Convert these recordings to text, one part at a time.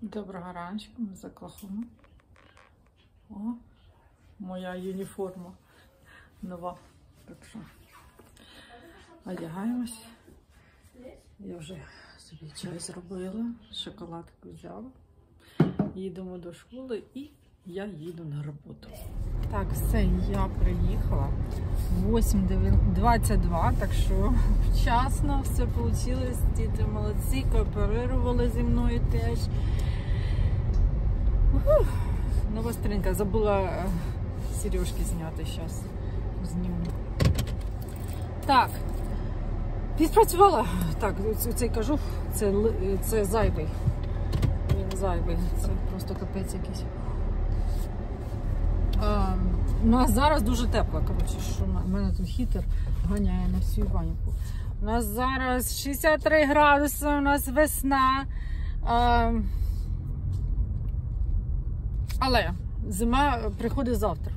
Доброго ранку, ми за Оклахому. О, моя уніформа нова. Так що одягаємось. Я вже собі чай зробила, шоколадку взяла. Їдемо до школи і я їду на роботу. Так, все, я приїхала. 8:22, так що вчасно все вийшло. Діти молодці, кооперували зі мною теж. Нова сторінка. Забула сережки зняти, зараз зніму. Так, відпрацювала. Так, цей кажух, це зайвий. Він зайвий, це просто капець якийсь. У нас зараз дуже тепло, коротше, що в мене тут хітер ганяє на всю Іванівку. У нас зараз 63 градуси, у нас весна. Але зима приходить завтра.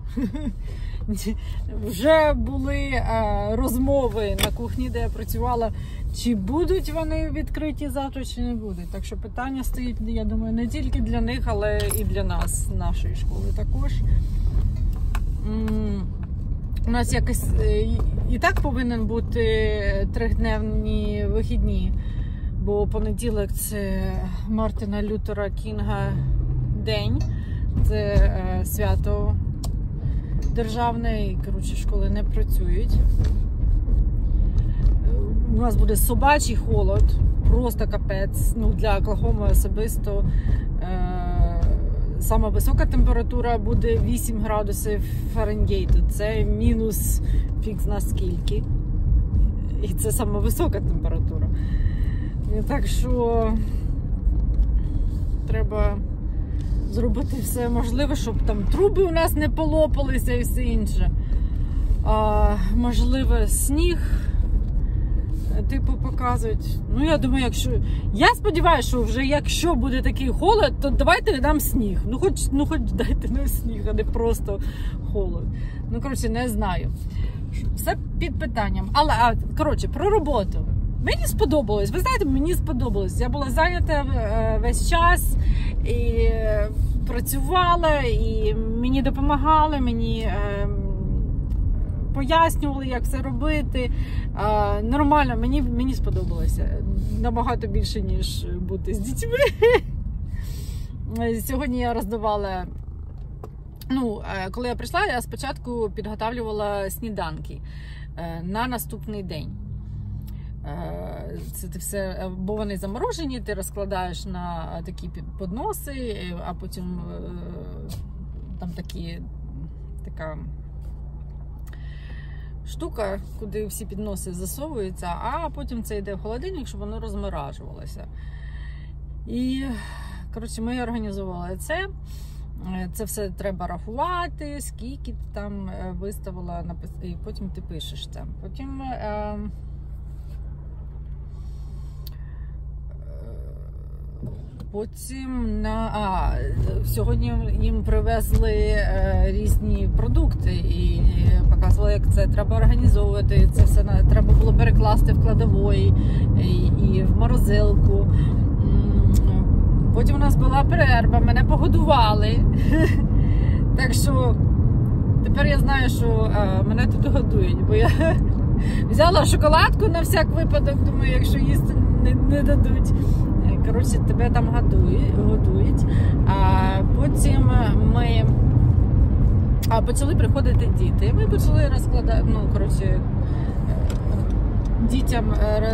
Вже були розмови на кухні, де я працювала, чи будуть вони відкриті завтра, чи не будуть. Так що питання стоїть, я думаю, не тільки для них, але і для нас, нашої школи також. У нас якось і так повинен бути 3-дневні вихідні, бо понеділок це Мартина Лютера Кінга день, це свято державне, і, коротше, школи не працюють. У нас буде собачий холод, просто капець, ну, для Оклахоми особисто. Сама висока температура буде 8 градусів Фаренгейту, це мінус фікс наскільки. І це сама висока температура. І так що треба зробити все можливе, щоб там труби у нас не полопалися і все інше. Можливо, сніг, типу, показують. Ну, я думаю, я сподіваюся, що вже якщо буде такий холод, то давайте нам сніг. Ну, хоч дайте нам сніг, а не просто холод. Ну, коротше, не знаю. Все під питанням. Але, коротше, про роботу. Мені сподобалось. Ви знаєте, мені сподобалось. Я була зайнята весь час і працювала, і мені допомагали, мені пояснювали, як це робити. Нормально, мені сподобалося. Набагато більше, ніж бути з дітьми. Сьогодні я роздавала, ну, коли я прийшла, я спочатку підготовлювала сніданки на наступний день. Це ти все, бо вони заморожені, ти розкладаєш на такі подноси, а потім там така штука, куди всі підноси засовуються, а потім це йде в холодильник, щоб воно розморажувалося. І, коротше, ми організували це. Це все треба рахувати, скільки ти там виставила, і потім ти пишеш це. Потім сьогодні їм привезли різні продукти і показували, як це треба організовувати. Це все треба було перекласти в кладової і в морозилку. Потім у нас була перерва, мене погодували. Так що тепер я знаю, що мене тут годують, бо я взяла шоколадку на всяк випадок, думаю, якщо їсти не дадуть. Коротше, тебе там годують. Потім ми почали приходити діти. Ми почали розкладати, ну, коротше, дітям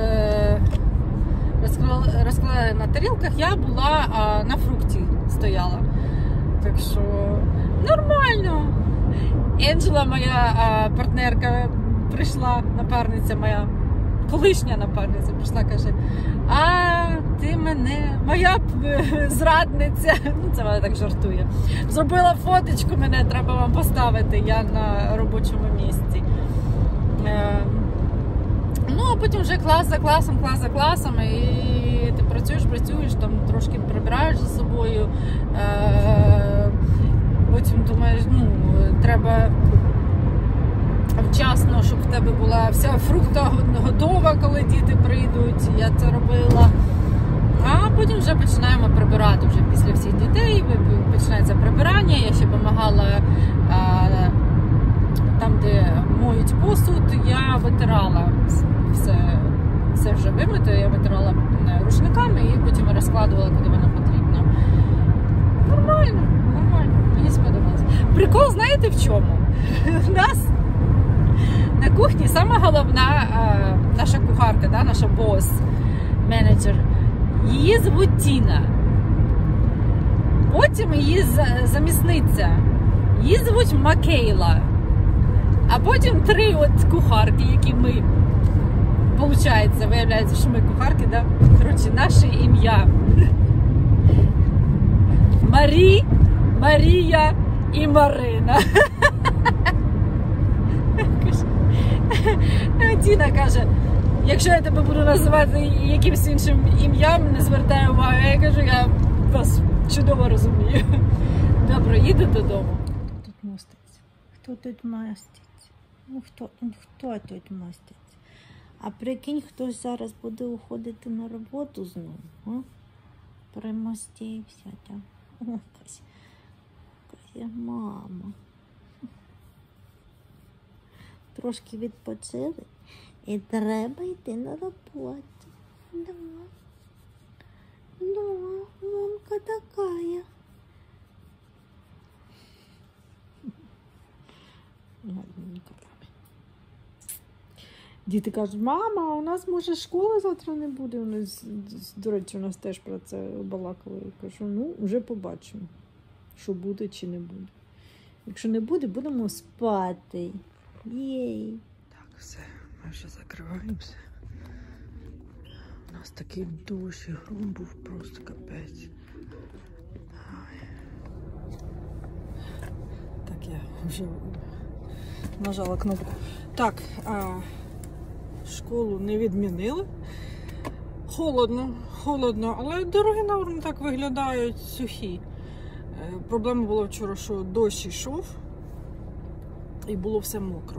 розкладали на тарілках. Я була на фрукті стояла. Так що нормально. Енджела, моя партнерка, прийшла, напарниця моя, колишня напарниця, прийшла, каже: ти мене, моя зрадниця, ну, це вона так жартує, зробила фоточку, мене треба вам поставити, я на робочому місці. Ну, а потім вже клас за класом, і ти працюєш, там трошки прибираєш за собою, потім думаєш, ну, треба вчасно, щоб в тебе була вся фрукта готова, коли діти прийдуть. Я це робила. А потім вже починаємо прибирати вже після я витирала все вже вимито, я витирала рушниками і потім розкладувала, куди воно потрібно. Нормально, мені сподобалось. Прикол, знаєте в чому? У нас на кухні сама головна наша кухарка, да, наша бос, менеджер, її звуть Тіна. Потім її замісниця, її звуть Макейла. А потім 3 кухарки, які ми, получається, виявляється, що ми кухарки, да? Коротше, наше ім'я. Марія і Марина. Тіна каже, якщо я тебе буду називати якимось іншим ім'ям, не звертай увагу. Я кажу, я вас чудово розумію. Добре, їду додому. Хто тут моститься? Хто тут моститься? Ну, хто тут моститься? А прикинь, хтось зараз буде уходити на роботу знову, а? Примостився там. О, Кася, мама. Трошки відпочили і треба йти на роботу. Да. Да, мамка такая. Діти кажуть, мама, у нас, може, школи завтра не буде. Вони, до речі, у нас теж про це балакали. Я кажу, ну, вже побачимо, що буде чи не буде. Якщо не буде, будемо спати. Єй. Так, все, ми вже закриваємося. У нас такий дощ, і гром був просто капець. Так, я вже нажала кнопку. Так, школу не відмінили. Холодно, але дороги норм так виглядають сухі. Проблема була вчора, що дощ йшов і було все мокро.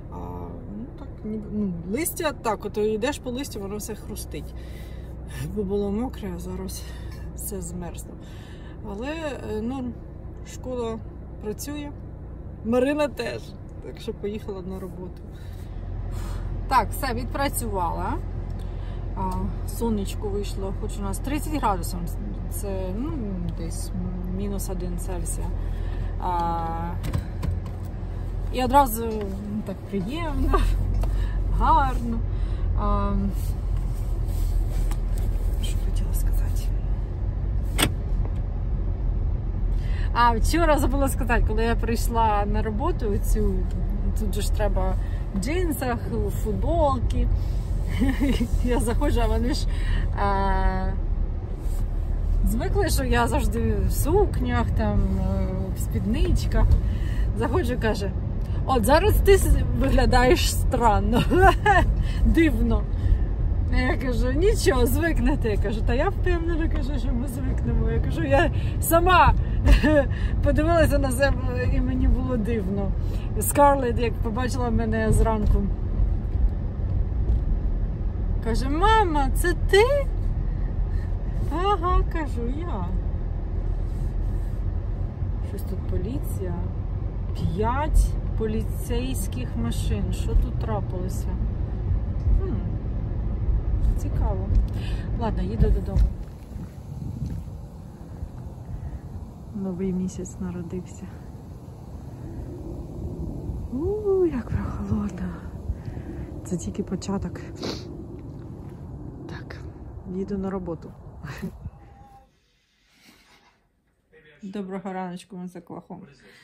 Листя так, от йдеш по листю, воно все хрустить. Бо було мокре, а зараз все змерзло. Але норм, школа працює. Марина теж. Так що поїхала на роботу. Так, все, відпрацювала. Сонечко вийшло, хоч у нас 30 градусів. Це, ну, десь -1 Цельсія. І одразу так приємно, гарно. Що хотіла сказати? Вчора забула сказати, коли я прийшла на роботу, тут же ж треба в джинсах, у футболки. Я заходжу, а вони ж звикли, що я завжди в сукнях, там, в спідничках. Заходжу, каже, от зараз ти виглядаєш странно, дивно. Я кажу, нічого, звикнете. Я кажу, та я впевнена, кажу, що ми звикнемо. Я кажу, я сама подивилася на себе і мені було дивно. Скарлетт, як побачила мене зранку, каже, мама, це ти? Ага, кажу, я. Щось тут поліція. 5 поліцейських машин. Що тут трапилося? Цікаво. Ладно, їду додому. Новий місяць народився. Як прохолодно. Це тільки початок. Так, їду на роботу. Доброго раночку, ми за Клахом.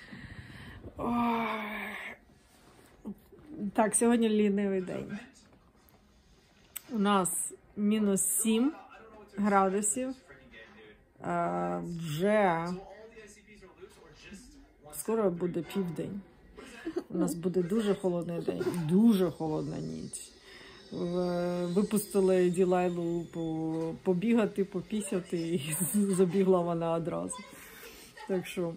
Так, сьогодні лінивий день. У нас -7 градусів. Вже скоро буде південь. У нас буде дуже холодний день, дуже холодна ніч. Випустили Ділайлу побігати, попісяти, і забігла вона одразу. Так що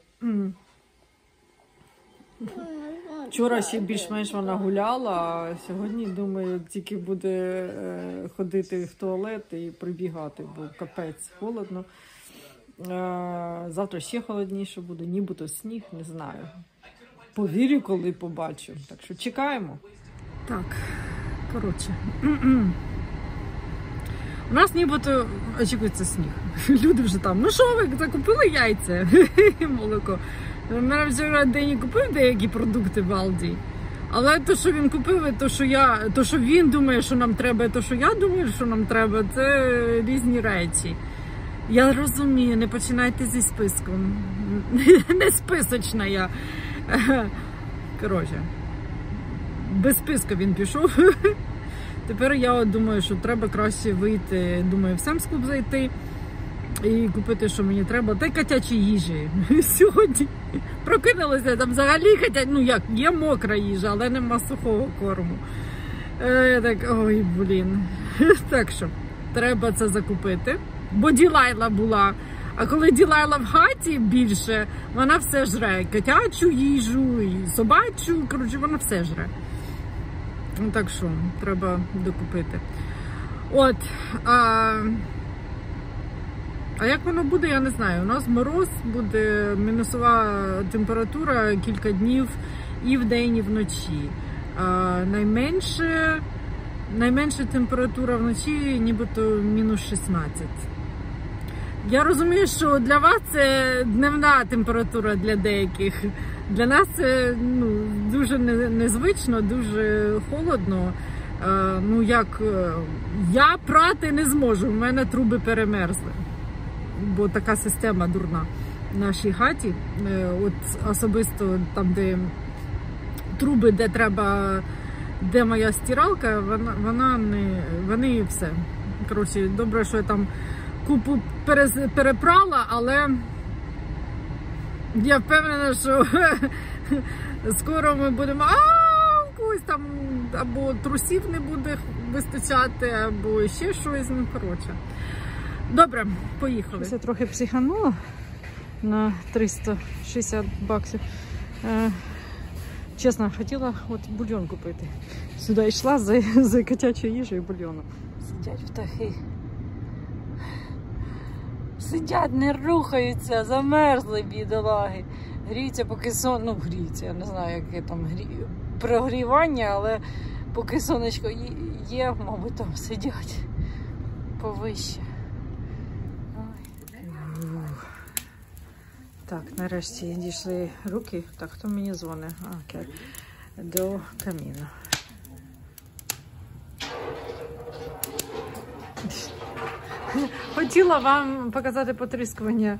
вчора ще більш-менш вона гуляла, а сьогодні, думаю, тільки буде ходити в туалет і прибігати, бо капець холодно. Завтра ще холодніше буде, нібито сніг, не знаю. Повірю, коли побачу. Так що чекаємо. Так, коротше. У нас нібито очікується сніг. Люди вже там, ну що ви, закупили яйця? Молоко. Мене вчора день купив деякі продукти в Алді. Але те, що він купив, і то, що він думає, що нам треба, і те, що я думаю, що нам треба, це різні речі. Я розумію, не починайте зі списком. Не списочна я. Коротше, без списка він пішов. Тепер я от думаю, що треба краще вийти, думаю, в Sam's Club зайти і купити, що мені треба. Та й котячі їжі. Сьогодні прокинулася, там взагалі є мокра їжа, але нема сухого корму. Я так, ой, блін. Так що, треба це закупити. Бо Ділайла була. А коли Ділайла в хаті більше, вона все жре. Котячу їжу, і собачу, коротше, вона все жре. Ну, так що, треба докупити. От. А як воно буде, я не знаю. У нас мороз, буде мінусова температура кілька днів і вдень, і вночі. Найменша температура вночі нібито мінус 16. Я розумію, що для вас це дневна температура для деяких. Для нас це дуже незвично, дуже холодно. Я прати не зможу, в мене труби перемерзли. Бо така система дурна в нашій хаті. От особисто там, де труби, де моя стиралка, вони все. Коротше, добре, що я там купу перепрала, але я впевнена, що скоро ми будемо когось там або трусів не буде вистачати, або ще щось, коротше. Добре, поїхали. Я трохи психанула на 360 баксів. Чесно, хотіла бульйон купити. Сюди йшла за котячою їжею і бульйоном. Сидять птахи. Сидять, не рухаються, замерзли бідолаги. Гріються, поки гріються, я не знаю, яке там прогрівання, але поки сонечко є, мабуть, там сидять повище. Так, нарешті дійшли руки. Так, хто мені дзвонить? Окей. До каміну. Хотіла вам показати потріскування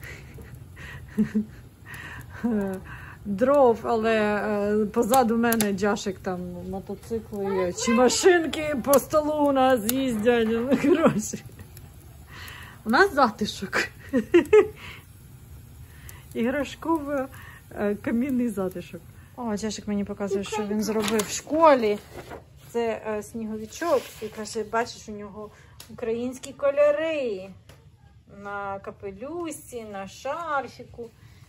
дров, але позаду мене Джашик там мотоцикли чи машинки по столу у нас їздять. Коротше. У нас затишок. Іграшковий камінний затишок. О, Джашик мені показує, що він зробив в школі. Це сніговичок. І каже, бачиш, у нього українські кольори. На капелюсі, на шарфіку.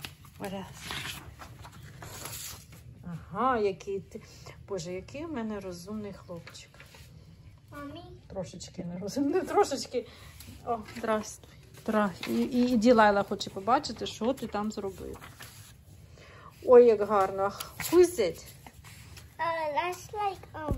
Ага, який ти. Боже, який у мене розумний хлопчик. Мамі? Трошечки нерозумний. Трошечки. О, здравствуй. І Ділайла хоче побачити, що ти там зробив. Ой, як гарно. Who's it? That's like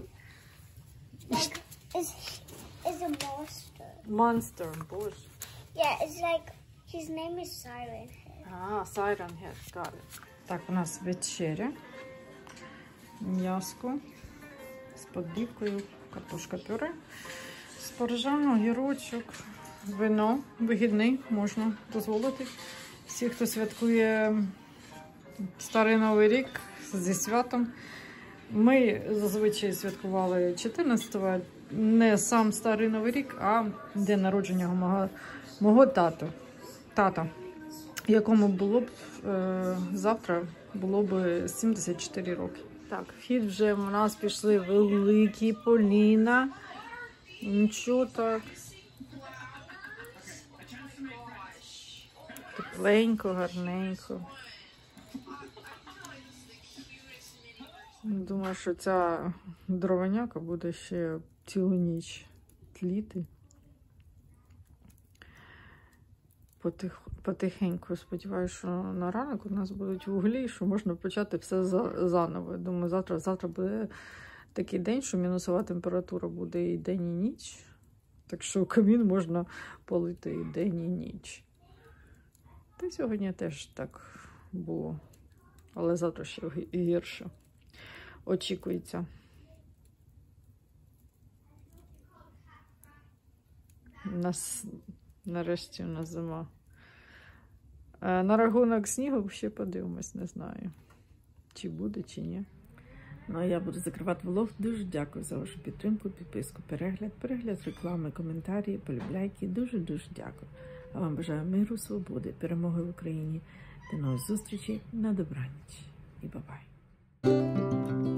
is a monster. Monster, боже. Yeah, it's like his name is Siren Head. Siren Head, got it. Так, у нас вечеря. М'яско з подливкою, картошка пюре, спаржа, огірочок, вино вигідний, можна дозволити. Всі, хто святкує Старий Новий рік зі святом. Ми зазвичай святкували 14-го, не сам Старий Новий рік, а день народження мого тата, якому було б завтра було б 74 роки. Так, вхід вже у нас пішли великі поліна. Нічого так. Тепленько, гарненько. Думаю, що ця дровиняка буде ще цілу ніч тліти. Потихеньку. Сподіваюся, що на ранок у нас будуть вуглі, що можна почати все заново. Думаю, завтра буде такий день, що мінусова температура буде і день, і ніч. Так що камін можна палити і день, і ніч. Та сьогодні теж так було. Але завтра ще гірше. Очікується. Нарешті у нас зима. На рахунок снігу ще подивимось, не знаю, чи буде, чи ні. Ну, а я буду закривати влог. Дуже дякую за вашу підтримку, підписку, перегляд реклами, коментарі, полюбляйки. Дуже-дуже дякую. А вам бажаю миру, свободи, перемоги в Україні. До нових зустрічей, на добраніч і бай-бай.